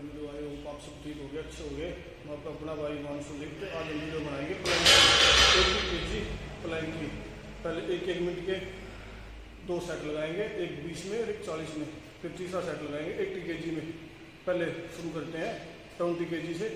Video आए हो, आप सब ठीक हो गए, अच्छे हो गए। मैं आपका अपना भाई मानसून लिखते आज हम वीडियो बनाएंगे 1 kg प्लैंक की। पहले 1 मिनट के 2 सेट लगाएंगे, एक 20 में और एक 40 में, फिर तीसरा सेट लगाएंगे 80 kg में। पहले शुरू करते हैं 20 kg से।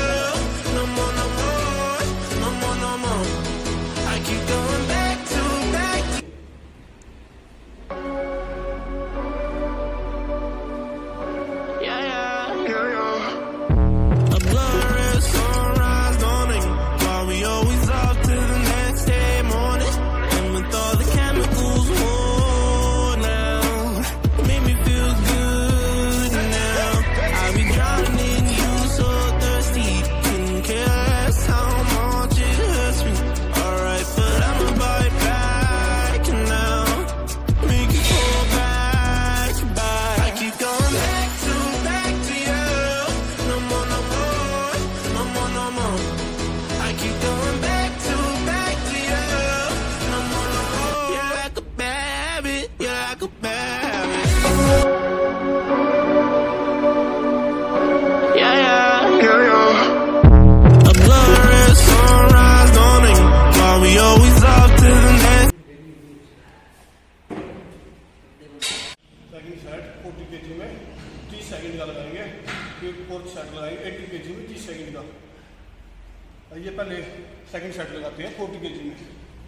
सेकंड सेट 40 kg में 30 सेकंड का लगाएंगे, फिर फोर्थ सेट लगाएंगे 80 kg में 30 सेकंड का। ये पहले सेकंड सेट लगाते हैं 40 kg में।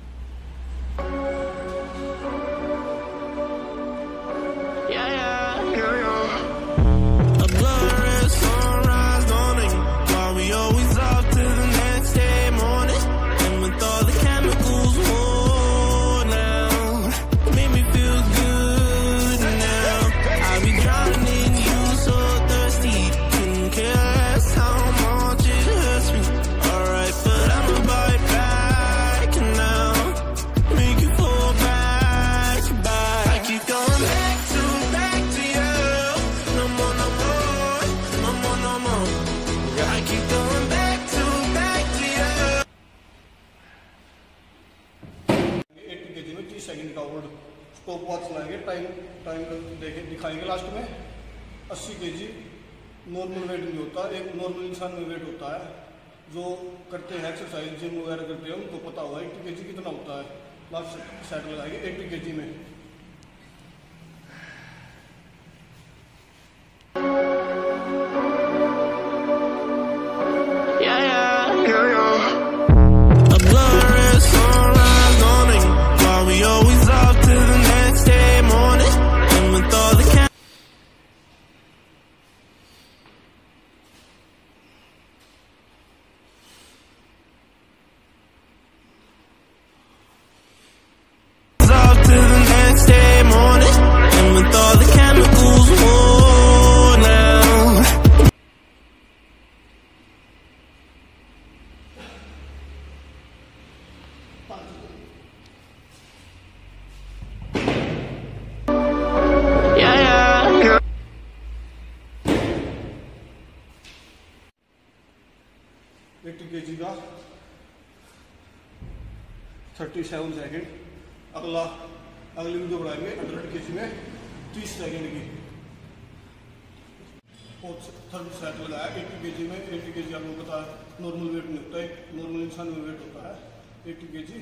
सेकंड का होल्ड स्टॉप वॉच लाएंगे, टाइम देखे दिखाएंगे लास्ट में। 80 kg नॉर्मल वेट नहीं होता, एक नॉर्मल इंसान में वेट होता है। जो करते हैं एक्सरसाइज जिम वगैरह करते हैं उनको पता होगा 80 kg कितना होता है। लास्ट सेट लगाएंगे 80 kg में। kg का 37 सेकंड। अगली वीडियो बनाएंगे 100 kg में 30 सेकंड की। थर्ड सेट लगाया 80 kg में। 80 kg आपको पता है नॉर्मल वेट नहीं होता है, नॉर्मल इंसान में वेट होता है 80 kg।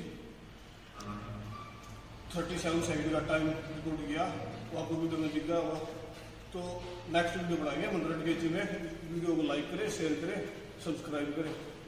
37 सेकंड का टाइम रिकॉर्ड किया, वो आपको वीडियो में दिख रहा होगा। तो नेक्स्ट वीडियो बनाएंगे 100 kg में। वीडियो को लाइक करें, शेयर करें, सब्सक्राइब करें।